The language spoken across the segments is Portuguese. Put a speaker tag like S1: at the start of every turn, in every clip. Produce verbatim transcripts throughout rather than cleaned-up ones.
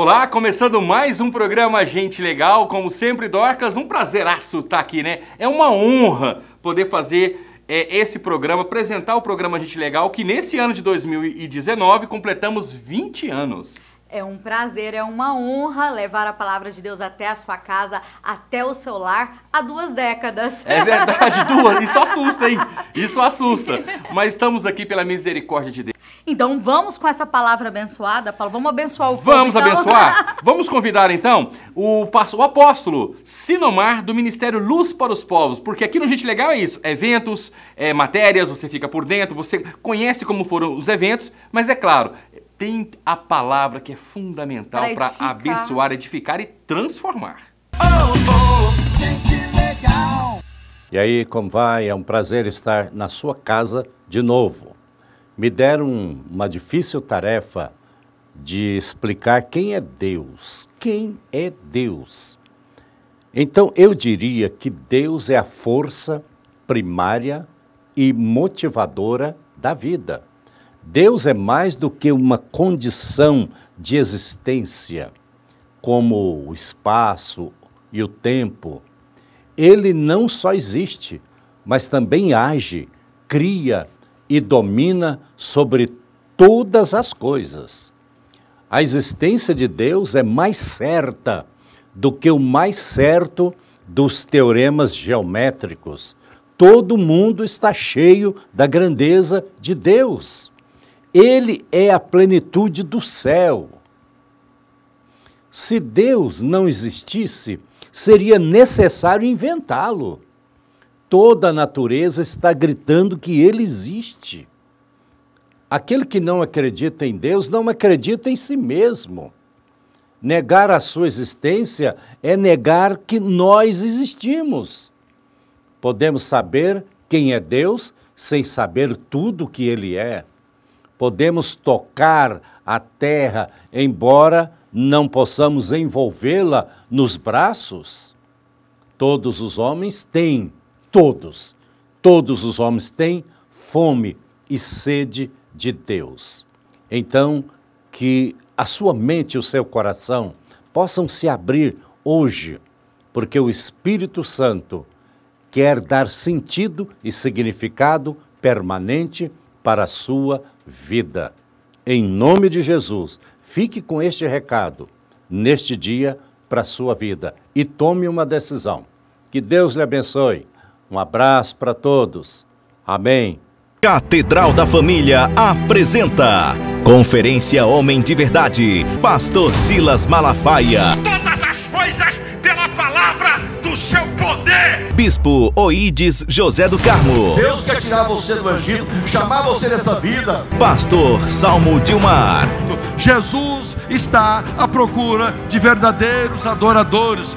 S1: Olá, começando mais um programa Gente Legal, como sempre, Dorcas, um prazeraço estar aqui, né? É uma honra poder fazer é, esse programa, apresentar o programa Gente Legal, que nesse ano de dois mil e dezenove completamos vinte anos.
S2: É um prazer, é uma honra levar a palavra de Deus até a sua casa, até o seu lar, há duas décadas.
S1: É verdade, duas, isso assusta, hein? Isso assusta, mas estamos aqui pela misericórdia de Deus.
S2: Então vamos com essa palavra abençoada, Paulo, vamos abençoar o povo.
S1: Vamos
S2: então?
S1: abençoar? Vamos convidar então o, o apóstolo Sinomar do Ministério Luz para os Povos, porque aqui no Gente Legal é isso, eventos, é, matérias, você fica por dentro, você conhece como foram os eventos, mas é claro, tem a palavra que é fundamental para abençoar, edificar e transformar.
S3: Oh, oh, Gente Legal!
S4: E aí, como vai? É um prazer estar na sua casa de novo. Me deram uma difícil tarefa de explicar quem é Deus. Quem é Deus? Então, eu diria que Deus é a força primária e motivadora da vida. Deus é mais do que uma condição de existência, como o espaço e o tempo. Ele não só existe, mas também age, cria e domina sobre todas as coisas. A existência de Deus é mais certa do que o mais certo dos teoremas geométricos. Todo mundo está cheio da grandeza de Deus. Ele é a plenitude do céu. Se Deus não existisse, seria necessário inventá-lo. Toda a natureza está gritando que ele existe. Aquele que não acredita em Deus não acredita em si mesmo. Negar a sua existência é negar que nós existimos. Podemos saber quem é Deus sem saber tudo o que ele é. Podemos tocar a terra, embora não possamos envolvê-la nos braços. Todos os homens têm, todos, todos os homens têm fome e sede de Deus. Então, que a sua mente e o seu coração possam se abrir hoje, porque o Espírito Santo quer dar sentido e significado permanente para a sua vida. Em nome de Jesus, fique com este recado neste dia para a sua vida e tome uma decisão. Que Deus lhe abençoe. Um abraço para todos. Amém.
S5: Catedral da Família apresenta Conferência Homem de Verdade, Pastor Silas Malafaia.
S3: Todas as coisas pela palavra do seu poder.
S5: Bispo Oídes José do Carmo.
S6: Deus quer tirar você do Egito, chamar você dessa vida.
S5: Pastor Salmo Dilmar.
S6: Jesus está à procura de verdadeiros adoradores.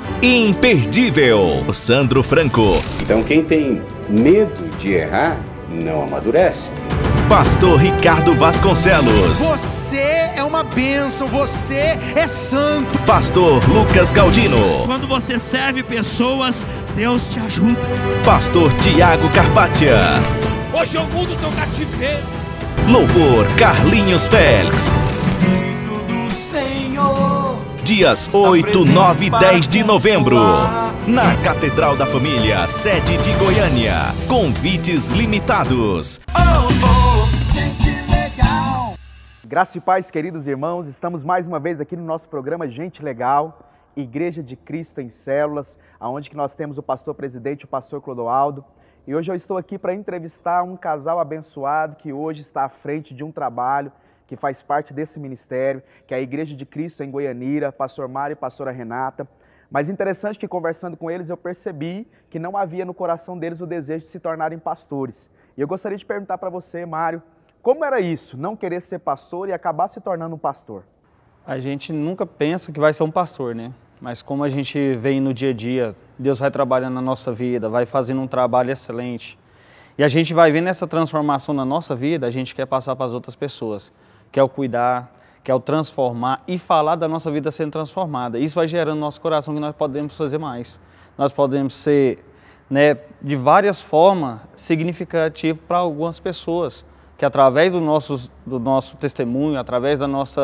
S5: Imperdível, Sandro Franco.
S7: Então quem tem medo de errar, não amadurece.
S5: Pastor Ricardo Vasconcelos.
S8: Você é uma bênção, você é santo.
S5: Pastor Lucas Galdino.
S9: Quando você serve pessoas, Deus te ajuda.
S5: Pastor Tiago Carpátia.
S3: Hoje eu mudo teu cativeiro.
S5: Louvor Carlinhos Félix.
S3: Filho do Senhor.
S5: Dias oito, nove e dez de novembro. Na Catedral da Família, sede de Goiânia. Convites limitados.
S3: Oh, oh, Gente Legal!
S10: Graça e paz, queridos irmãos, estamos mais uma vez aqui no nosso programa Gente Legal, Igreja de Cristo em Células, onde que nós temos o pastor presidente, o pastor Clodoaldo. E hoje eu estou aqui para entrevistar um casal abençoado que hoje está à frente de um trabalho que faz parte desse ministério, que é a Igreja de Cristo em Goianira, pastor Mário e pastora Renata. Mas interessante que conversando com eles eu percebi que não havia no coração deles o desejo de se tornarem pastores. E eu gostaria de perguntar para você, Mário, como era isso, não querer ser pastor e acabar se tornando um pastor?
S11: A gente nunca pensa que vai ser um pastor, né? Mas como a gente vê no dia a dia, Deus vai trabalhando na nossa vida, vai fazendo um trabalho excelente. E a gente vai vendo essa transformação na nossa vida, a gente quer passar para as outras pessoas. Quer o cuidar, quer o transformar e falar da nossa vida sendo transformada. Isso vai gerando no nosso coração que nós podemos fazer mais. Nós podemos ser, né, de várias formas, significativo para algumas pessoas, que através do nosso, do nosso testemunho, através da nossa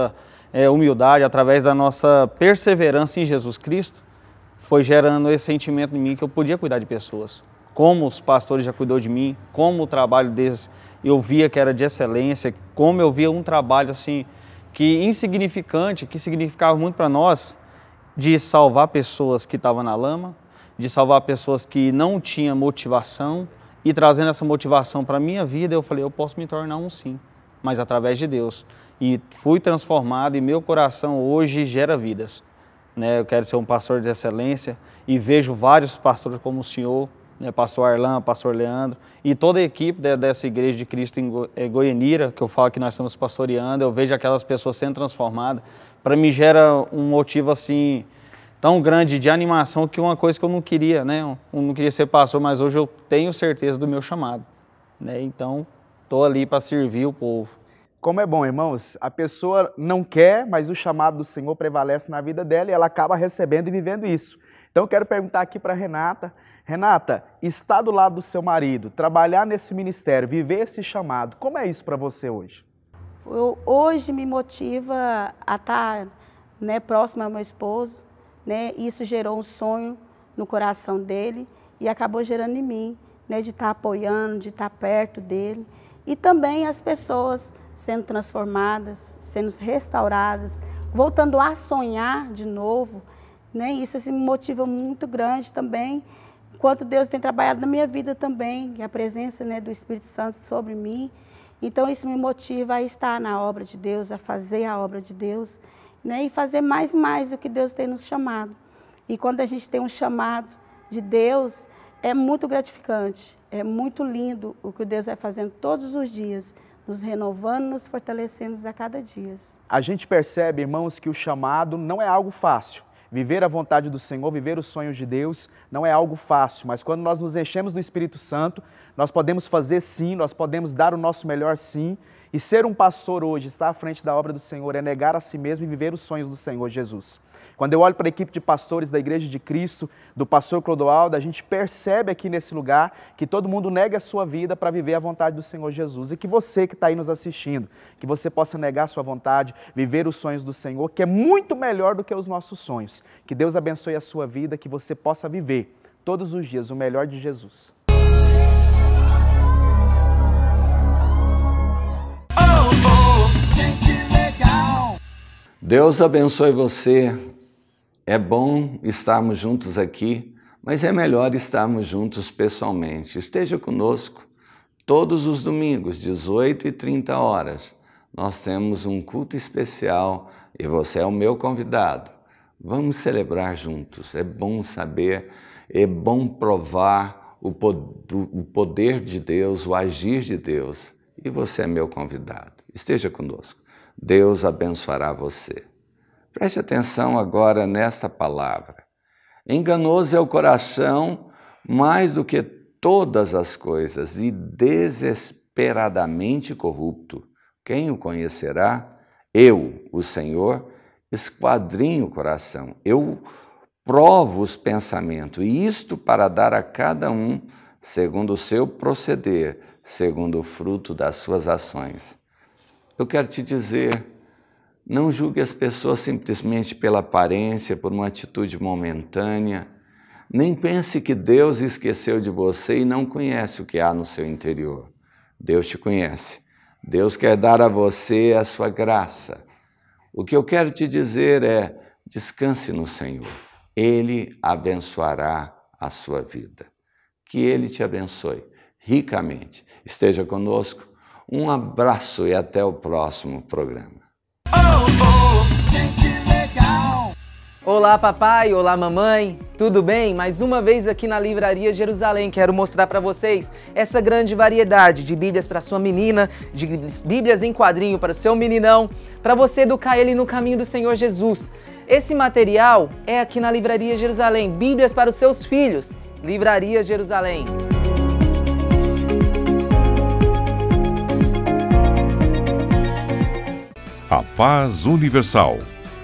S11: é, humildade, através da nossa perseverança em Jesus Cristo, foi gerando esse sentimento em mim que eu podia cuidar de pessoas. Como os pastores já cuidou de mim, como o trabalho deles eu via que era de excelência, como eu via um trabalho assim, que insignificante, que significava muito para nós, de salvar pessoas que estavam na lama, de salvar pessoas que não tinham motivação, e trazendo essa motivação para a minha vida, eu falei, eu posso me tornar um sim, mas através de Deus. E fui transformado e meu coração hoje gera vidas. Né? Eu quero ser um pastor de excelência e vejo vários pastores como o senhor, né? Pastor Arlan, pastor Leandro, e toda a equipe de, dessa Igreja de Cristo em Go, é, Goianira, que eu falo que nós estamos pastoreando, eu vejo aquelas pessoas sendo transformadas. Para mim gera um motivo assim tão grande de animação, que uma coisa que eu não queria, né? Eu não queria ser pastor, mas hoje eu tenho certeza do meu chamado. Né? Então, estou ali para servir o povo.
S10: Como é bom, irmãos, a pessoa não quer, mas o chamado do Senhor prevalece na vida dela e ela acaba recebendo e vivendo isso. Então, eu quero perguntar aqui para Renata. Renata, estar do lado do seu marido, trabalhar nesse ministério, viver esse chamado, como é isso para você hoje?
S12: Eu, hoje me motiva a estar, né, próximo ao meu esposo, né? Isso gerou um sonho no coração dele e acabou gerando em mim, né, de estar apoiando, de estar perto dele. E também as pessoas sendo transformadas, sendo restauradas, voltando a sonhar de novo. Né? Isso assim, me motiva muito grande também, enquanto Deus tem trabalhado na minha vida também, a presença, né, do Espírito Santo sobre mim. Então isso me motiva a estar na obra de Deus, a fazer a obra de Deus, né, e fazer mais e mais o que Deus tem nos chamado. E quando a gente tem um chamado de Deus, é muito gratificante, é muito lindo o que Deus vai fazendo todos os dias, nos renovando, nos fortalecendo a cada dia.
S10: A gente percebe, irmãos, que o chamado não é algo fácil. Viver a vontade do Senhor, viver os sonhos de Deus, não é algo fácil, mas quando nós nos enchemos do Espírito Santo, nós podemos fazer sim, nós podemos dar o nosso melhor sim, e ser um pastor hoje, estar à frente da obra do Senhor, é negar a si mesmo e viver os sonhos do Senhor Jesus. Quando eu olho para a equipe de pastores da Igreja de Cristo, do pastor Clodoaldo, a gente percebe aqui nesse lugar que todo mundo nega a sua vida para viver a vontade do Senhor Jesus. E que você que está aí nos assistindo, que você possa negar a sua vontade, viver os sonhos do Senhor, que é muito melhor do que os nossos sonhos. Que Deus abençoe a sua vida, que você possa viver todos os dias o melhor de Jesus.
S4: Deus abençoe você. É bom estarmos juntos aqui, mas é melhor estarmos juntos pessoalmente. Esteja conosco todos os domingos, dezoito e trinta horas. Nós temos um culto especial e você é o meu convidado. Vamos celebrar juntos. É bom saber, é bom provar o poder de Deus, o agir de Deus. E você é meu convidado. Esteja conosco. Deus abençoará você. Preste atenção agora nesta palavra. Enganoso é o coração mais do que todas as coisas e desesperadamente corrupto. Quem o conhecerá? Eu, o Senhor, esquadrinho o coração. Eu provo os pensamentos, e isto para dar a cada um segundo o seu proceder, segundo o fruto das suas ações. Eu quero te dizer, não julgue as pessoas simplesmente pela aparência, por uma atitude momentânea. Nem pense que Deus esqueceu de você e não conhece o que há no seu interior. Deus te conhece. Deus quer dar a você a sua graça. O que eu quero te dizer é, descanse no Senhor. Ele abençoará a sua vida. Que Ele te abençoe ricamente. Esteja conosco. Um abraço e até o próximo programa.
S13: Olá papai, olá mamãe, tudo bem? Mais uma vez aqui na Livraria Jerusalém, quero mostrar para vocês essa grande variedade de bíblias para sua menina, de bíblias em quadrinho para o seu meninão, para você educar ele no caminho do Senhor Jesus. Esse material é aqui na Livraria Jerusalém, bíblias para os seus filhos, Livraria Jerusalém.
S3: A Paz Universal.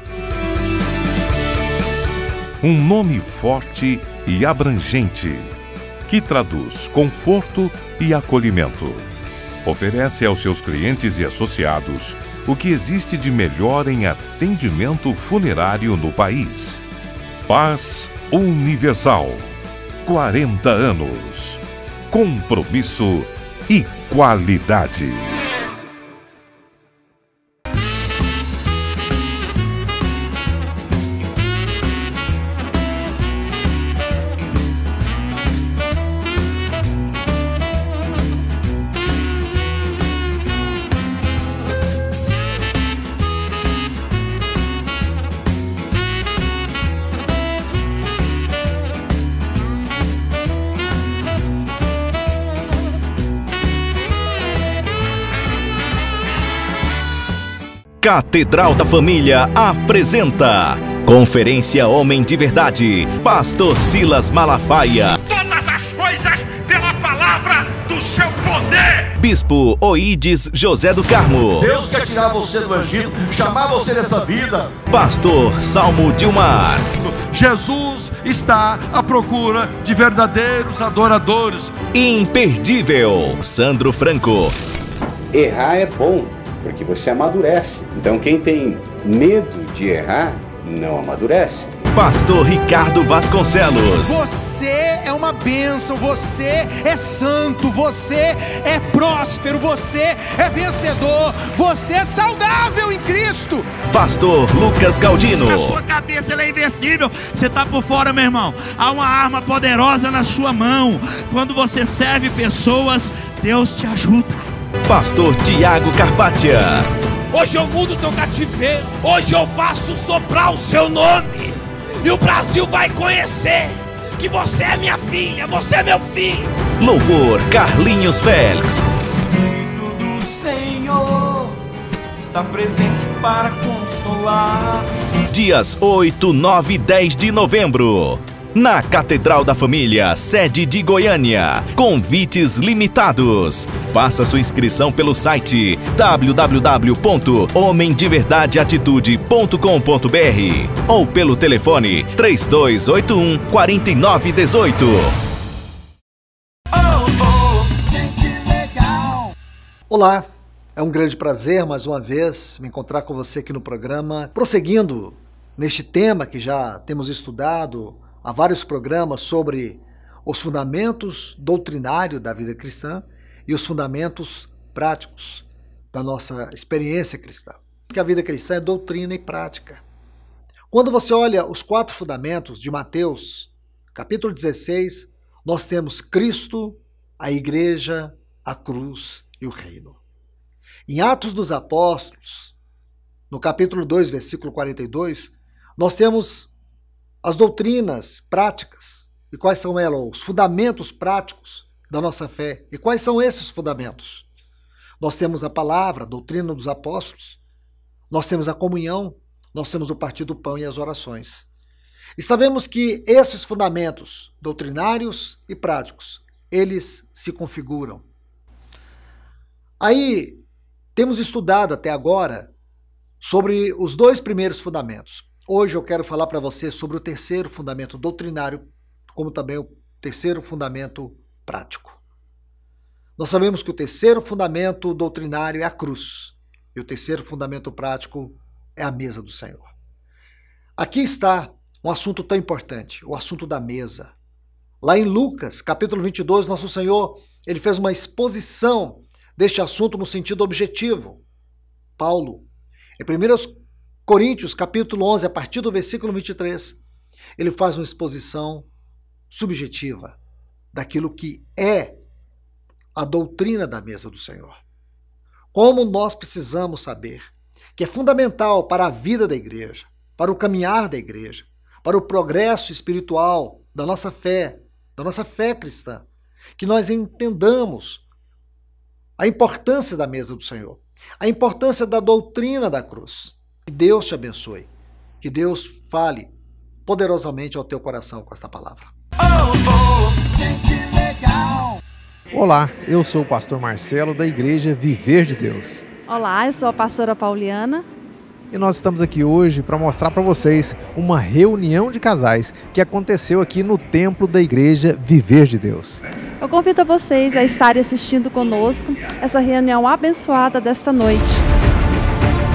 S3: Um nome forte e abrangente, que traduz conforto e acolhimento. Oferece aos seus clientes e associados o que existe de melhor em atendimento funerário no país. Paz Universal. quarenta anos. Compromisso e qualidade.
S5: Catedral da Família apresenta Conferência Homem de Verdade, Pastor Silas Malafaia.
S3: Todas as coisas pela palavra do seu poder.
S5: Bispo Oídes José do Carmo.
S6: Deus quer tirar você do Egito, chamar você dessa vida.
S5: Pastor Salmo Dilmar.
S6: Jesus está à procura de verdadeiros adoradores.
S5: Imperdível, Sandro Franco.
S7: Errar é bom, porque você amadurece. Então quem tem medo de errar, não amadurece.
S5: Pastor Ricardo Vasconcelos.
S8: Você é uma bênção, você é santo, você é próspero, você é vencedor, você é saudável em Cristo.
S5: Pastor Lucas Galdino.
S9: A sua cabeça ela é invencível, você está por fora, meu irmão. Há uma arma poderosa na sua mão. Quando você serve pessoas, Deus te ajuda.
S5: Pastor Tiago Carpátia.
S14: Hoje eu mudo o teu cativeiro, hoje eu faço soprar o seu nome, e o Brasil vai conhecer que você é minha filha, você é meu filho.
S5: Louvor Carlinhos Félix.
S15: Espírito do Senhor está presente para consolar.
S5: Dias oito, nove e dez de novembro. Na Catedral da Família, sede de Goiânia. Convites limitados. Faça sua inscrição pelo site w w w ponto homem de verdade atitude ponto com ponto b r ou pelo telefone três dois oito um, quatro nove um oito.
S16: Olá, é um grande prazer mais uma vez me encontrar com você aqui no programa, prosseguindo neste tema que já temos estudado há vários programas sobre os fundamentos doutrinários da vida cristã e os fundamentos práticos da nossa experiência cristã. Que a vida cristã é doutrina e prática. Quando você olha os quatro fundamentos de Mateus, capítulo dezesseis, nós temos Cristo, a igreja, a cruz e o reino. Em Atos dos Apóstolos, no capítulo dois, versículo quarenta e dois, nós temos as doutrinas práticas. E quais são elas? Os fundamentos práticos da nossa fé. E quais são esses fundamentos? Nós temos a palavra, a doutrina dos apóstolos. Nós temos a comunhão. Nós temos o partir do pão e as orações. E sabemos que esses fundamentos doutrinários e práticos, eles se configuram. Aí, temos estudado até agora sobre os dois primeiros fundamentos. Hoje eu quero falar para você sobre o terceiro fundamento doutrinário, como também o terceiro fundamento prático. Nós sabemos que o terceiro fundamento doutrinário é a cruz, e o terceiro fundamento prático é a mesa do Senhor. Aqui está um assunto tão importante, o assunto da mesa. Lá em Lucas, capítulo vinte e dois, nosso Senhor, ele fez uma exposição deste assunto no sentido objetivo. Paulo, em primeira Coríntios, capítulo onze, a partir do versículo vinte e três, ele faz uma exposição subjetiva daquilo que é a doutrina da mesa do Senhor. Como nós precisamos saber que é fundamental para a vida da igreja, para o caminhar da igreja, para o progresso espiritual da nossa fé, da nossa fé cristã, que nós entendamos a importância da mesa do Senhor, a importância da doutrina da cruz. Que Deus te abençoe. Que Deus fale poderosamente ao teu coração com esta palavra.
S17: Olá, eu sou o pastor Marcelo da Igreja Viver de Deus.
S18: Olá, eu sou a pastora Pauliana.
S17: E nós estamos aqui hoje para mostrar para vocês uma reunião de casais que aconteceu aqui no templo da Igreja Viver de Deus.
S18: Eu convido vocês a estarem assistindo conosco essa reunião abençoada desta noite.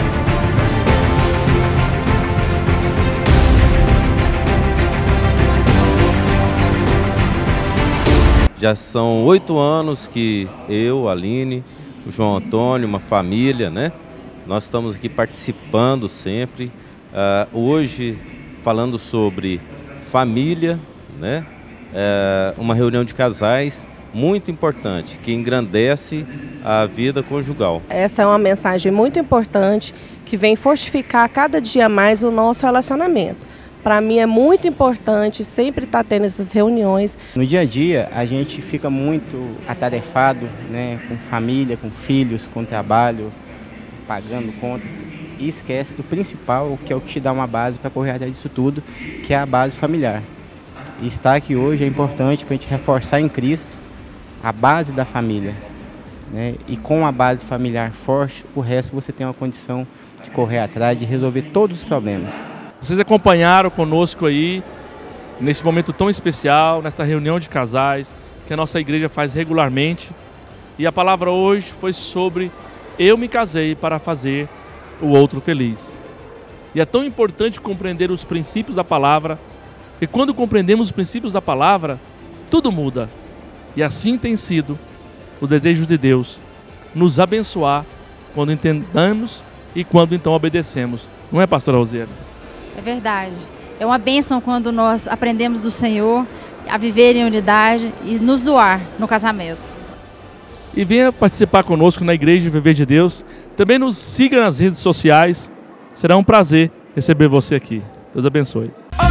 S19: Já são oito anos que eu, a Aline, o João Antônio, uma família, né? Nós estamos aqui participando sempre. Uh, hoje, falando sobre família, né? Uh, uma reunião de casais muito importante, que engrandece a vida conjugal.
S20: Essa é uma mensagem muito importante que vem fortificar cada dia mais o nosso relacionamento. Para mim é muito importante sempre estar tendo essas reuniões.
S21: No dia a dia a gente fica muito atarefado, né, com família, com filhos, com trabalho, pagando contas e esquece do principal, que é o que te dá uma base para correr atrás disso tudo, que é a base familiar. E estar aqui hoje é importante para a gente reforçar em Cristo a base da família, né? E com a base familiar forte, o resto você tem uma condição de correr atrás, de resolver todos os problemas.
S22: Vocês acompanharam conosco aí, nesse momento tão especial, nesta reunião de casais, que a nossa igreja faz regularmente. E a palavra hoje foi sobre eu me casei para fazer o outro feliz. E é tão importante compreender os princípios da palavra, e quando compreendemos os princípios da palavra, tudo muda. E assim tem sido o desejo de Deus, nos abençoar quando entendamos e quando então obedecemos. Não é, pastora Rosiane?
S23: É verdade. É uma bênção quando nós aprendemos do Senhor a viver em unidade e nos doar no casamento.
S22: E venha participar conosco na Igreja Viver de Deus. Também nos siga nas redes sociais. Será um prazer receber você aqui. Deus abençoe.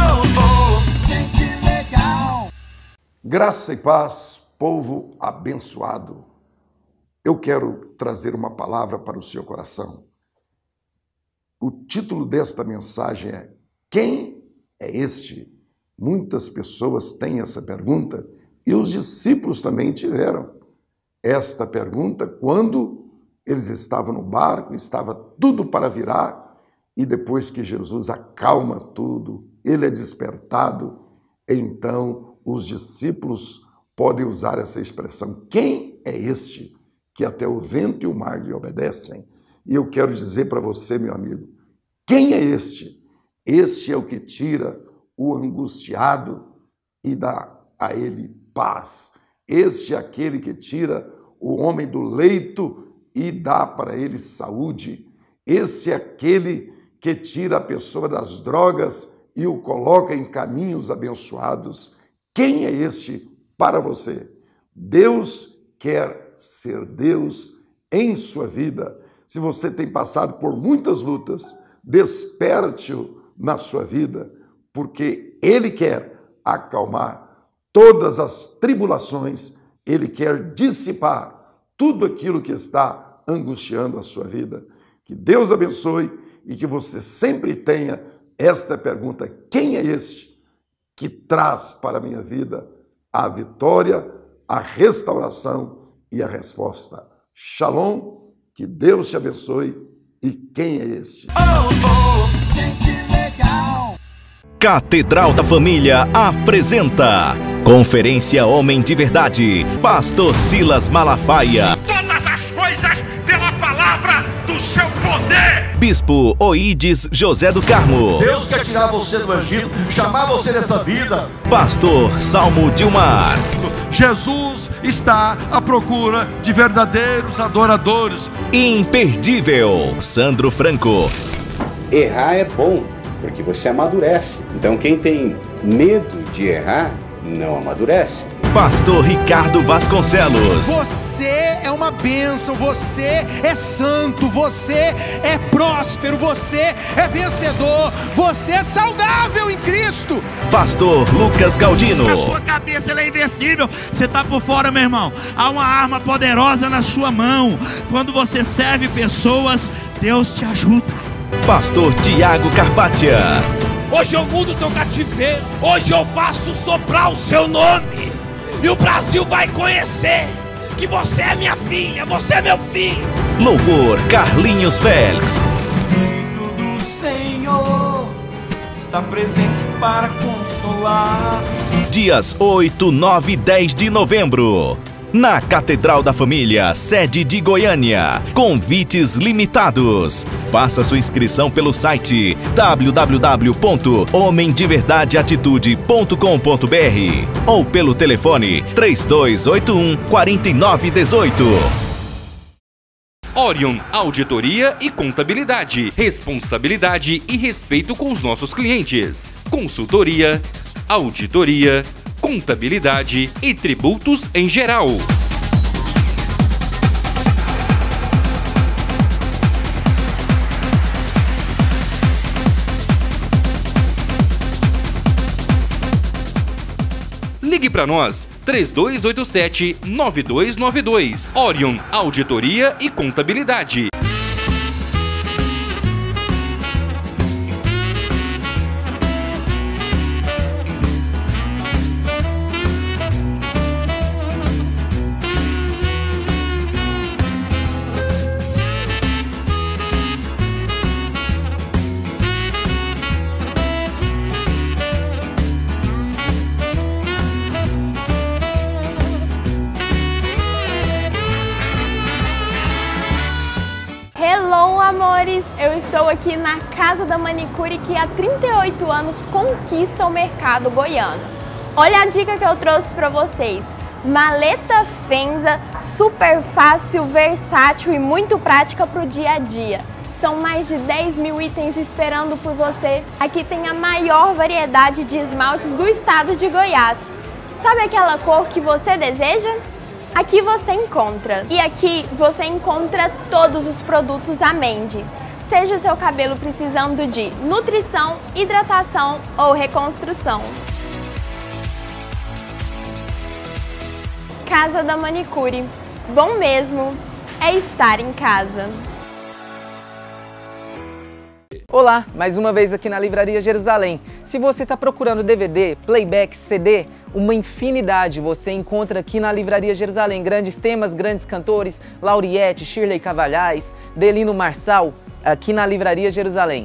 S24: Graça e paz, povo abençoado. Eu quero trazer uma palavra para o seu coração. O título desta mensagem é Quem é este? Muitas pessoas têm essa pergunta e os discípulos também tiveram esta pergunta quando eles estavam no barco, estava tudo para virar e depois que Jesus acalma tudo, ele é despertado, então os discípulos podem usar essa expressão. Quem é este que até o vento e o mar lhe obedecem? E eu quero dizer para você, meu amigo, quem é este? Este é o que tira o angustiado e dá a ele paz. Este é aquele que tira o homem do leito e dá para ele saúde. Este é aquele que tira a pessoa das drogas e o coloca em caminhos abençoados. Quem é este para você? Deus quer ser Deus em sua vida. Se você tem passado por muitas lutas, desperte-o na sua vida, porque Ele quer acalmar todas as tribulações, Ele quer dissipar tudo aquilo que está angustiando a sua vida. Que Deus abençoe e que você sempre tenha esta pergunta: quem é este que traz para a minha vida a vitória, a restauração e a resposta? Shalom, que Deus te abençoe. E quem é este?
S5: Catedral da Família apresenta Conferência Homem de Verdade, Pastor Silas Malafaia.
S3: Todas as coisas pela palavra do seu poder.
S5: Bispo Oídes José do Carmo.
S6: Deus quer tirar você do Egito, chamar você dessa vida.
S5: Pastor Salmo Dilmar.
S3: Jesus está à procura de verdadeiros adoradores.
S5: Imperdível, Sandro Franco.
S7: Errar é bom, porque você amadurece. Então quem tem medo de errar, não amadurece.
S5: Pastor Ricardo Vasconcelos.
S8: Você é uma bênção, você é santo, você é próspero, você é vencedor, você é saudável em Cristo.
S5: Pastor Lucas Galdino.
S9: A sua cabeça ela é invencível, você está por fora, meu irmão. Há uma arma poderosa na sua mão. Quando você serve pessoas, Deus te ajuda.
S5: Pastor Tiago Carpátia.
S14: Hoje eu mudo o teu cativeiro, hoje eu faço soprar o seu nome. E o Brasil vai conhecer que você é minha filha, você é meu filho.
S5: Louvor Carlinhos Félix.
S15: O Espírito do Senhor está presente para consolar.
S5: Dias oito, nove e dez de novembro. na Catedral da Família, sede de Goiânia. Convites limitados. Faça sua inscrição pelo site w w w ponto homem de verdade atitude ponto com ponto b r ou pelo telefone três dois oito um, quatro nove um oito.
S1: Orion Auditoria e Contabilidade. Responsabilidade e respeito com os nossos clientes. Consultoria, auditoria, contabilidade e tributos em geral. Ligue para nós, três dois oito sete, nove dois nove dois. Orion Auditoria e Contabilidade.
S2: Eu estou aqui na Casa da Manicure, que há trinta e oito anos conquista o mercado goiano. Olha a dica que eu trouxe para vocês. Maleta Fenza, super fácil, versátil e muito prática para o dia a dia. São mais de dez mil itens esperando por você. Aqui tem a maior variedade de esmaltes do estado de Goiás. Sabe aquela cor que você deseja? Aqui você encontra. E aqui você encontra todos os produtos Amendi. Seja o seu cabelo precisando de nutrição, hidratação ou reconstrução. Casa da Manicure. Bom mesmo é estar em casa.
S13: Olá, mais uma vez aqui na Livraria Jerusalém. Se você está procurando D V D, playback, C D, uma infinidade você encontra aqui na Livraria Jerusalém. Grandes temas, grandes cantores, Lauriette, Shirley Cavalhais, Delino Marçal, aqui na Livraria Jerusalém.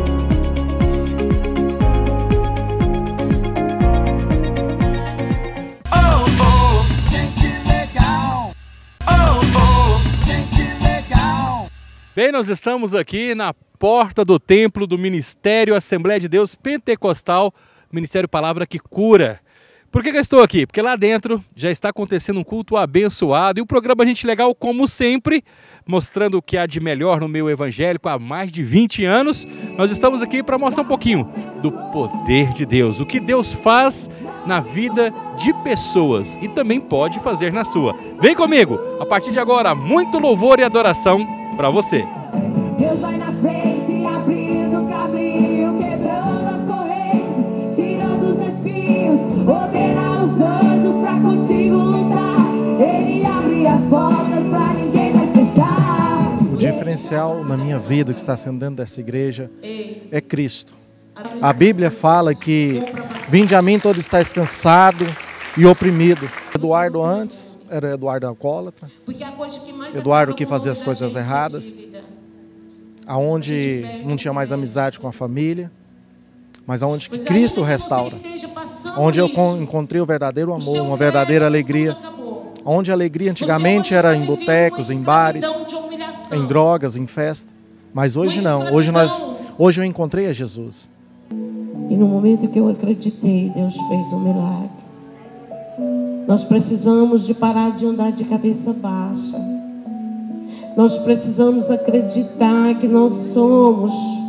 S11: Bem, nós estamos aqui na porta do templo do Ministério Assembleia de Deus Pentecostal, Ministério Palavra que Cura. Por que que eu estou aqui? Porque lá dentro já está acontecendo um culto abençoado e o programa Gente Legal, como sempre, mostrando o que há de melhor no meio evangélico há mais de vinte anos. Nós estamos aqui para mostrar um pouquinho do poder de Deus, o que Deus faz na vida de pessoas e também pode fazer na sua. Vem comigo, a partir de agora, muito louvor e adoração para você.
S12: Deus vai na frente, abrindo o caminho, quebrando as correntes, tirando os espinhos, ordena os anjos pra contigo lutar. Ele abre as portas pra ninguém mais fechar.
S25: O diferencial na minha vida que está sendo dentro dessa igreja é Cristo. A Bíblia fala que vinde a mim todo está descansado e oprimido. Eduardo antes era Eduardo alcoólatra, Eduardo que fazia as coisas erradas, aonde não tinha mais amizade com a família, mas aonde Cristo restaura, onde eu encontrei o verdadeiro amor, uma verdadeira alegria, onde a alegria antigamente era em botecos, em bares, em drogas, em festa, mas hoje não, hoje, nós, hoje eu encontrei a Jesus.
S12: E no momento que eu acreditei, Deus fez um milagre. Nós precisamos de parar de andar de cabeça baixa. Nós precisamos acreditar que nós somos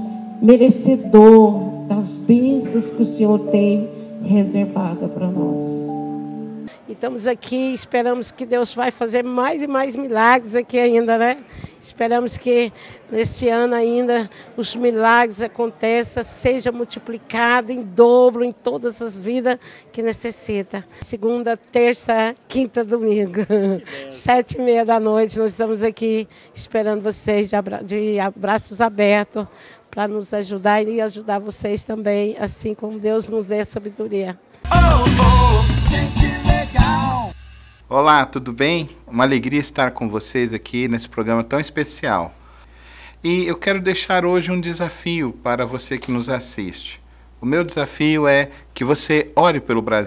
S12: merecedor das bênçãos que o Senhor tem reservada para nós.
S26: Estamos aqui, esperamos que Deus vai fazer mais e mais milagres aqui ainda, né? Esperamos que nesse ano ainda os milagres aconteçam, seja multiplicado em dobro em todas as vidas que necessita. Segunda, terça, quinta, domingo, sete e meia da noite, nós estamos aqui esperando vocês de, abra de abraços abertos para nos ajudar e ajudar vocês também, assim como Deus nos dê a sabedoria.
S27: Olá, tudo bem? Uma alegria estar com vocês aqui nesse programa tão especial. E eu quero deixar hoje um desafio para você que nos assiste. O meu desafio é que você ore pelo Brasil.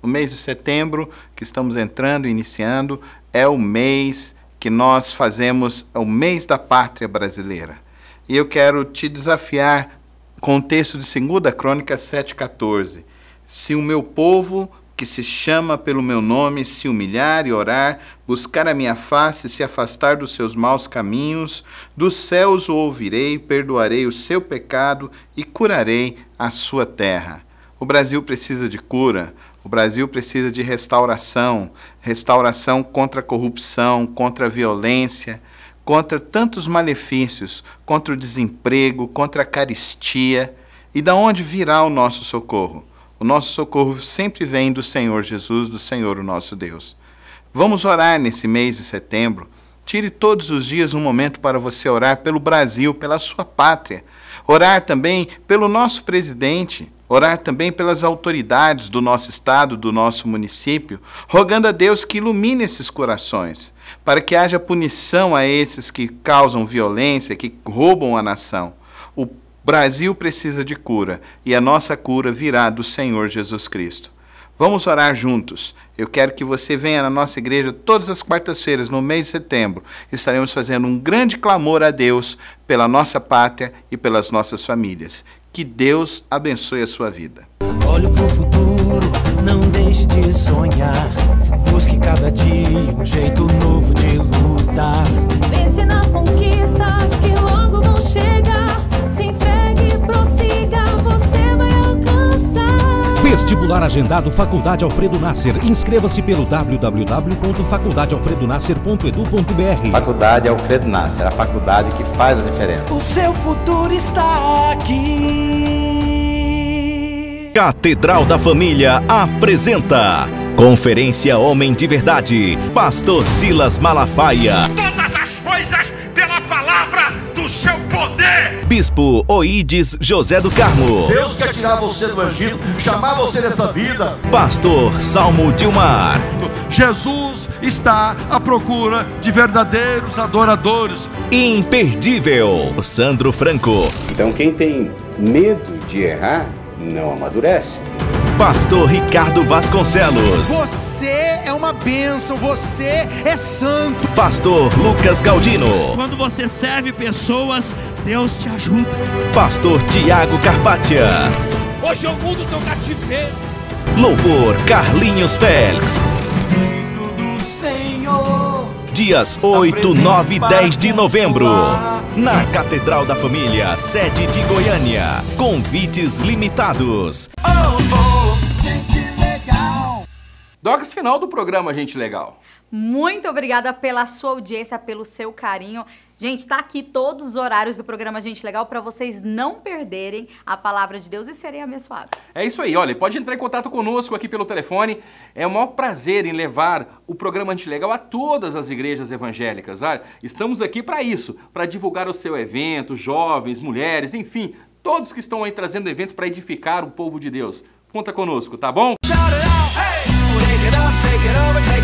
S27: O mês de setembro, que estamos entrando, iniciando, é o mês que nós fazemos, é o mês da pátria brasileira. E eu quero te desafiar com o texto de segunda Crônicas sete, quatorze. Se o meu povo, que se chama pelo meu nome, se humilhar e orar, buscar a minha face, se afastar dos seus maus caminhos, dos céus o ouvirei, perdoarei o seu pecado e curarei a sua terra. O Brasil precisa de cura, o Brasil precisa de restauração, restauração contra a corrupção, contra a violência, contra tantos malefícios, contra o desemprego, contra a carestia. E da onde virá o nosso socorro? O nosso socorro sempre vem do Senhor Jesus, do Senhor o nosso Deus. Vamos orar nesse mês de setembro. Tire todos os dias um momento para você orar pelo Brasil, pela sua pátria. Orar também pelo nosso presidente. Orar também pelas autoridades do nosso estado, do nosso município, rogando a Deus que ilumine esses corações, para que haja punição a esses que causam violência, que roubam a nação. O Brasil precisa de cura e a nossa cura virá do Senhor Jesus Cristo. Vamos orar juntos. Eu quero que você venha na nossa igreja todas as quartas-feiras, no mês de setembro. Estaremos fazendo um grande clamor a Deus pela nossa pátria e pelas nossas famílias. Que Deus abençoe a sua vida.
S15: Olhe pro futuro, não deixe de sonhar. Busque cada dia um jeito novo de lutar.
S12: Pense nas conquistas que logo vão chegar. Se entregue e prossiga, você vai alcançar.
S4: Vestibular agendado Faculdade Alfredo Nasser. Inscreva-se pelo w w w ponto faculdade alfredo nasser ponto edu ponto b r.
S10: Faculdade Alfredo Nasser, a faculdade que faz a diferença.
S15: O seu futuro está aqui.
S5: Catedral da Família apresenta Conferência Homem de Verdade, Pastor Silas Malafaia.
S3: Todas as coisas pela palavra do seu poder.
S5: Bispo Oídes José do Carmo.
S6: Deus quer tirar você do Egito, chamar você dessa vida.
S5: Pastor Salmo Dilmar.
S6: Jesus está à procura de verdadeiros adoradores.
S5: Imperdível, Sandro Franco.
S7: Então quem tem medo de errar, não amadurece.
S5: Pastor Ricardo Vasconcelos.
S8: Você é uma bênção, você é santo.
S5: Pastor Lucas Galdino.
S9: Quando você serve pessoas, Deus te ajuda.
S5: Pastor Tiago Carpatia.
S14: Hoje eu mudo teu cativeiro.
S5: Louvor Carlinhos Félix. Dias oito, nove e dez de novembro, na Catedral da Família, sede de Goiânia. Convites limitados.
S11: Docs, final do programa, gente legal.
S16: Muito obrigada pela sua audiência, pelo seu carinho. Gente, tá aqui todos os horários do programa Gente Legal para vocês não perderem a palavra de Deus e serem abençoados.
S11: É isso aí, olha, pode entrar em contato conosco aqui pelo telefone. É um maior prazer em levar o programa Gente Legal a todas as igrejas evangélicas. Olha, estamos aqui para isso, para divulgar o seu evento, jovens, mulheres, enfim, todos que estão aí trazendo eventos para edificar o povo de Deus. Conta conosco, tá bom?
S15: Shout it out, hey! Take it up, take it over, take